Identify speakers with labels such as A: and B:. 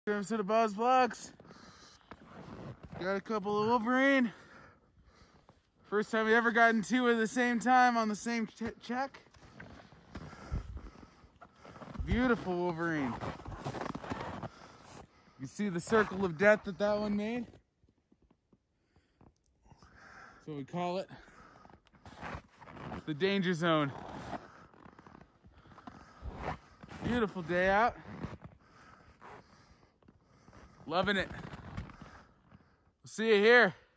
A: Episode of Buzz Vlogs. Got a couple of Wolverine. First time we ever gotten two at the same time on the same check. Beautiful Wolverine. You see the circle of death that one made? That's what we call it. It's the danger zone. Beautiful day out. Loving it. We'll see you here.